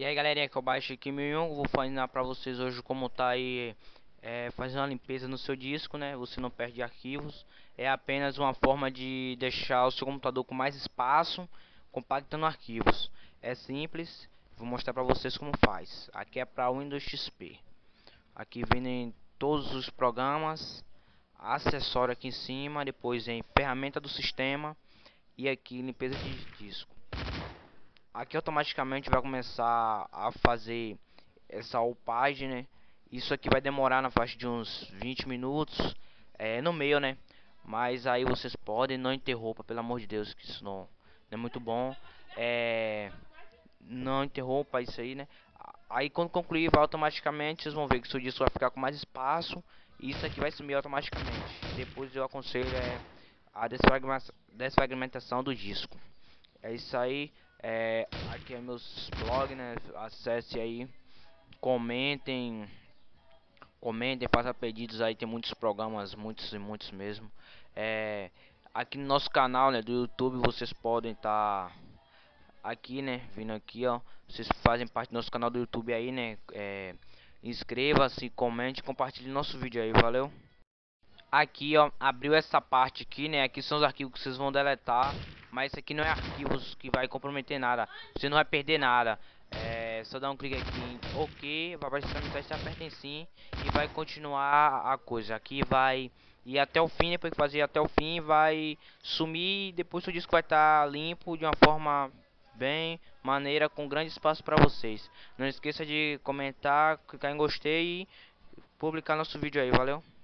E aí galerinha, que eu baixo aqui 1001, vou ensinar pra vocês hoje como tá aí fazendo uma limpeza no seu disco, né? Você não perde arquivos. É apenas uma forma de deixar o seu computador com mais espaço, compactando arquivos. É simples, vou mostrar pra vocês como faz. Aqui é para Windows XP. Aqui vem todos os programas, acessório aqui em cima, depois em ferramenta do sistema e aqui limpeza de disco. Aqui automaticamente vai começar a fazer essa upagem, né? Isso aqui vai demorar na faixa de uns 20 minutos, no meio, né? Mas aí vocês podem, não interrompa, pelo amor de Deus, que isso não é muito bom. É, não interrompa isso aí, né? Aí quando concluir, vai automaticamente, vocês vão ver que o seu disco vai ficar com mais espaço e isso aqui vai sumir automaticamente. Depois eu aconselho a desfragmentação do disco. É isso aí. Aqui é meus blog, né? Acesse aí, comentem, façam pedidos aí. Tem muitos programas, muitos e muitos mesmo. É, aqui no nosso canal, né, do YouTube, vocês podem estar aqui, né? Vindo aqui, ó. Vocês fazem parte do nosso canal do YouTube aí, né? Inscreva-se, comente, compartilhe nosso vídeo aí, valeu? Aqui, ó, abriu essa parte aqui, né? Aqui são os arquivos que vocês vão deletar, mas isso aqui não é arquivos que vai comprometer nada. Você não vai perder nada. É só dar um clique aqui em OK, vai aparecer a mensagem, você aperta em sim e vai continuar a coisa. Aqui vai ir até o fim, depois que fazer até o fim, vai sumir e depois o disco vai estar limpo de uma forma bem maneira, com grande espaço para vocês. Não esqueça de comentar, clicar em gostei e publicar nosso vídeo aí, valeu?